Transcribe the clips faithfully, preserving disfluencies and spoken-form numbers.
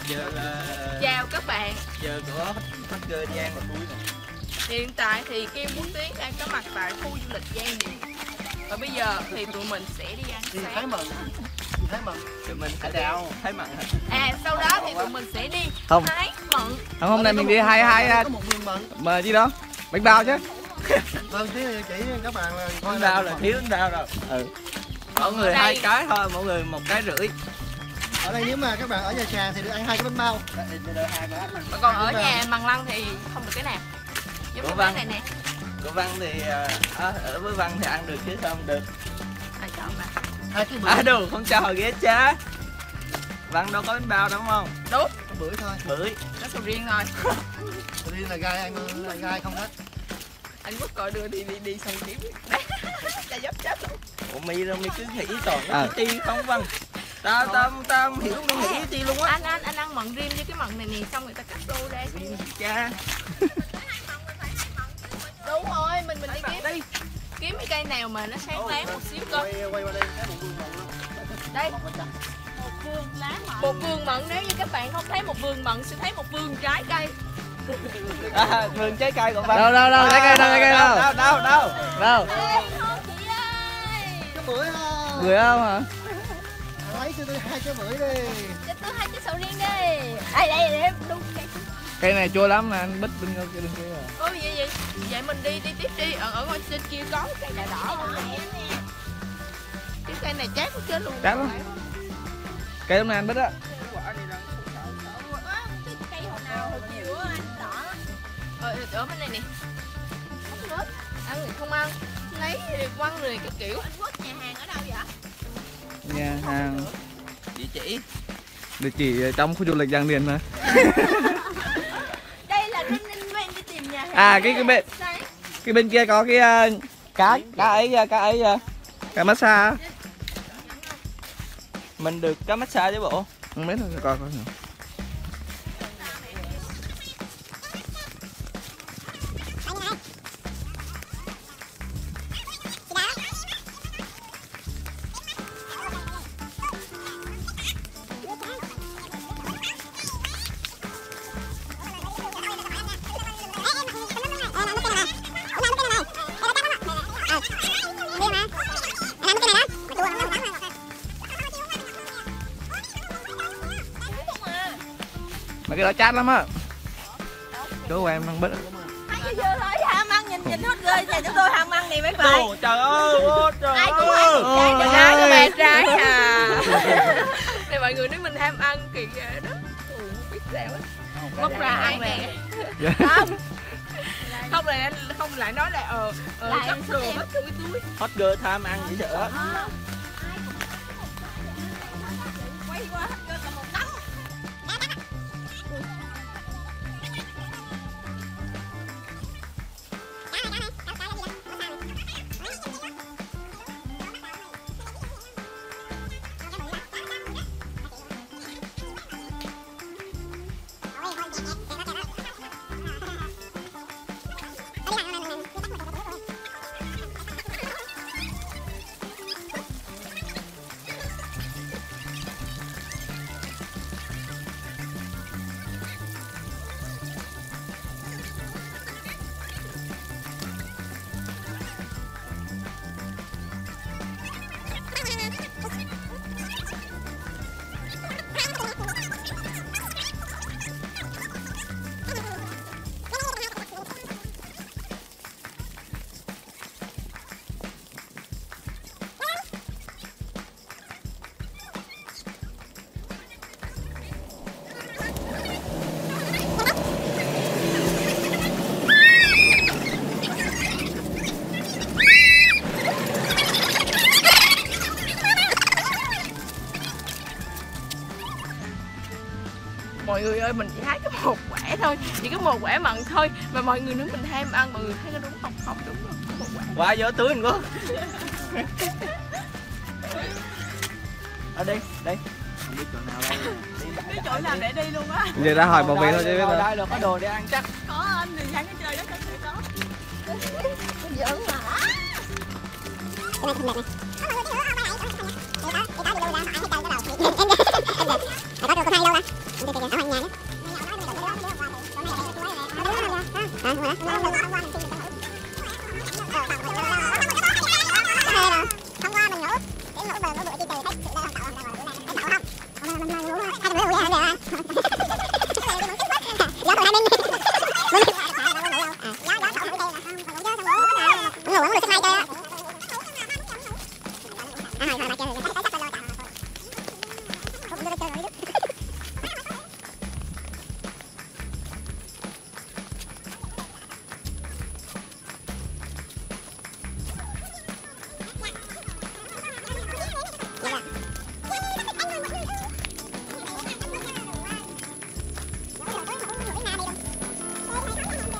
Giờ là... Chào các bạn. Giờ của Hot Girl Giang là cuối nè. Hiện tại thì Kim Quốc Tiến đang có mặt tại khu du lịch Giang Điền. Và bây giờ thì tụi mình sẽ đi ăn sáng. Thái Mận. Thái Mận. Tụi mình phải đào Thái Mận hả? À sau đó thì tụi mình sẽ đi Không. Thái Mận. Không, hôm nay mình đi hai hai Có một vườn mận. mà gì đó bánh bao chứ. Vâng, thế chỉ các bạn là Bánh bao là thiếu bánh bao rồi. Ừ. Mỗi người hai cái thôi, mỗi người một cái rưỡi. Ở đây nếu mà các bạn ở nhà tràng thì được ăn hai cái bánh bao. Và còn ở nhà Bằng Lăng thì không được cái nào. Giống như cái này nè. Của Văn thì à, ở với Văn thì ăn được chứ sao không được. À chọn mà. Hai cái bưởi. À đồ không cho ghé cha. Văn đâu có bánh bao đúng không? Đúng. Bưởi thôi. Bưởi. Nó sầu riêng thôi. Sầu riêng là gai ăn là gai không hết. Anh Quốc gọi đưa đi đi đi xong kiếm. Cha dấp chết luôn. Ủa mi đâu mi cứ nghĩ toàn À. cái chi không Văn. Tao tao tao không hiểu đâu nghĩ cái chi luôn á. Anh anh anh ăn mận rim với cái mận này nè, xong người ta cắt đôi ra. Cha. Đúng rồi, mình mình đi kiếm đi. Kiếm cái cây nào mà nó sáng láng một xíu cơ. Quay quay qua đây cái một vườn mận luôn. Đây. Một vườn lá mận. Một vườn mận, nếu như các bạn không thấy một vườn mận sẽ thấy một vườn trái cây. À, vườn trái cây của Văn. Đâu đâu đâu, trái cây đâu, trái cây đâu. Đâu đâu đâu. Đâu? Cái bưởi không? Người không hả? Lấy cho tôi hai cái bưởi đi. Cho tôi hai cái sầu riêng đi. Đây đây để đúng cây. Cây này chua lắm nè, anh bích bên kia bên kia rồi. Ôi vậy vậy. Vậy mình đi đi tiếp đi, ở ở ngoài trên kia có cây đỏ đỏ không? Cái cây này chát cũng chết luôn. Chát lắm. Cây hôm nay anh bích á. Cây hồi nào hồi chiều á anh đỏ. Ờ, ở bên này nè. Không hết. Ăn thì không ăn. Lấy quăng rồi cái kiểu. Anh Quốc nhà hàng ở đâu vậy? Nhà hàng Địa chỉ. địa chỉ trong khu du lịch Giang Điền mà. Đây là Ninh Ninh bên đi tìm nhà hàng. À cái cái bên cái bên kia có cái uh, cá cá ấy cá ấy uh, cá massage. Mình được cá massage chứ bộ. Không biết rồi coi coi. Mà cái đó chát lắm á. Chú của em đang bích. Hai cái dưa lưỡi ham ăn nhìn nhìn hết rơi thì chúng tôi ham ăn này mấy bạn. Đồ, trời ơi, ô, trời Ai cũng ơi. ăn Trời trái ơi, trái các bạn trai à. Này mọi người nếu mình ham ăn thì ghê đó. Ủa, biết sao á. Móc ra ăn nè. Không. Không là anh không lại nói là ờ ờ cắt đồ mất cái túi. Hot girl tham ăn dễ sợ. Quay qua hết cơ là một tấm. Mọi người ơi, mình chỉ hái có một quả thôi, chỉ có một quả mận thôi mà mọi người nếu mình ham ăn, mọi người thấy có đúng không? Không đúng rồi, có một quả. Qua vô túi mình quá. Ở đây, đây. Không biết chỗ nào đâu. Cái chỗ nào để đi luôn á. Giờ ra hỏi bảo vệ thôi chứ biết đâu. đâu. Đây là có đồ để ăn chắc. Có anh thì sáng cái chơi đó có chơi có. Giỡn hả? Cái này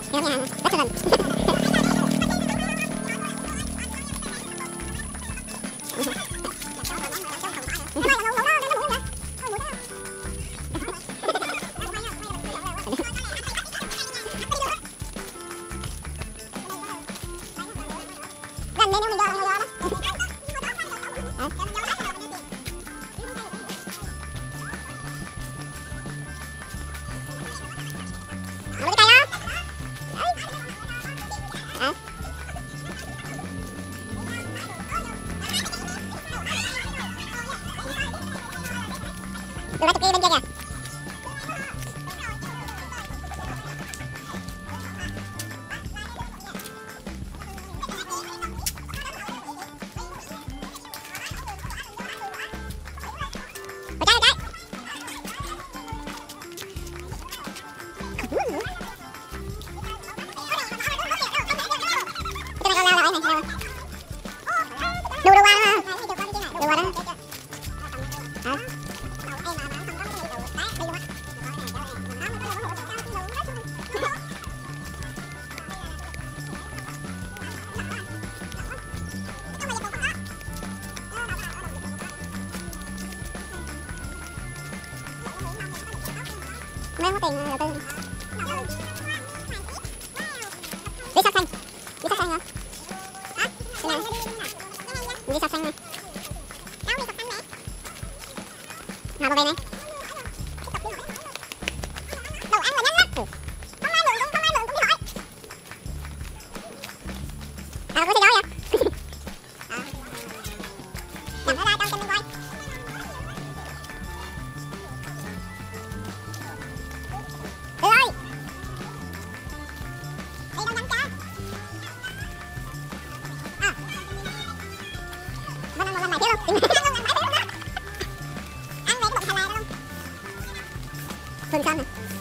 Mấy có tiền đầu tư. Đi sắp xanh. Đi sắp xanh hả? Hả? Đi sắp xanh này. Đâu đi sắp xanh nè. Nào vào đây này. Đồ ăn là nhanh lắm. Không ai lượng cũng không ai lượng cũng đi hỏi. À có gì đó vậy? À. Nằm ở đây trong chân quay. Được rồi. Đi đâu nhanh cha. À. Bên ăn một lần này thiếu không? Ăn lần này thiếu không đó. Ăn này có bụng xà là đâu. Thường xanh nè.